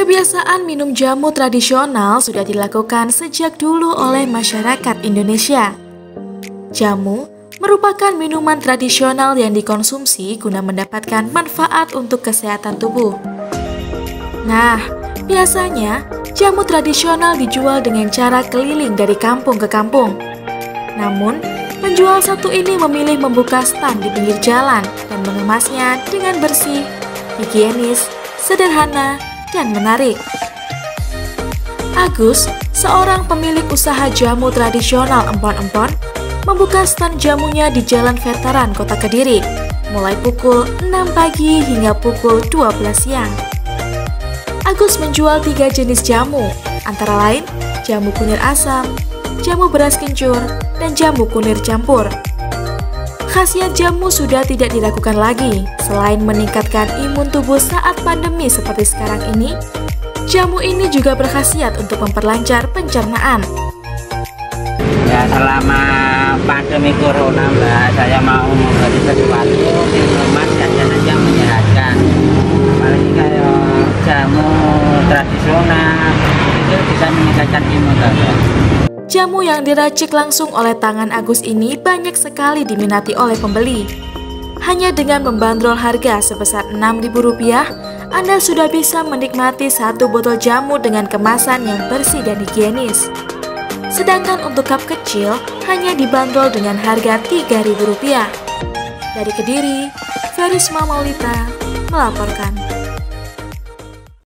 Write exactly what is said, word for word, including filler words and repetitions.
Kebiasaan minum jamu tradisional sudah dilakukan sejak dulu oleh masyarakat Indonesia. Jamu merupakan minuman tradisional yang dikonsumsi guna mendapatkan manfaat untuk kesehatan tubuh. Nah, biasanya jamu tradisional dijual dengan cara keliling dari kampung ke kampung. Namun, penjual satu ini memilih membuka stand di pinggir jalan dan mengemasnya dengan bersih, higienis, sederhana, dan menarik. Agus, seorang pemilik usaha jamu tradisional empon-empon, membuka stand jamunya di Jalan Veteran Kota Kediri, mulai pukul enam pagi hingga pukul dua belas siang. Agus menjual tiga jenis jamu, antara lain jamu kunir asam, jamu beras kencur, dan jamu kunir campur. Khasiat jamu sudah tidak diragukan lagi. Selain meningkatkan imun tubuh saat pandemi seperti sekarang ini, jamu ini juga berkhasiat untuk memperlancar pencernaan. Ya, selama pandemi corona, Mbak, saya mau memberi sesuatu minuman jajan yang menyehatkan. Apalagi kayak jamu tradisional, itu bisa meningkatkan imun tubuh. Jamu yang diracik langsung oleh tangan Agus ini banyak sekali diminati oleh pembeli. Hanya dengan membandrol harga sebesar enam ribu rupiah, Anda sudah bisa menikmati satu botol jamu dengan kemasan yang bersih dan higienis. Sedangkan untuk cup kecil hanya dibanderol dengan harga tiga ribu rupiah. Dari Kediri, Ferisma Maulita melaporkan.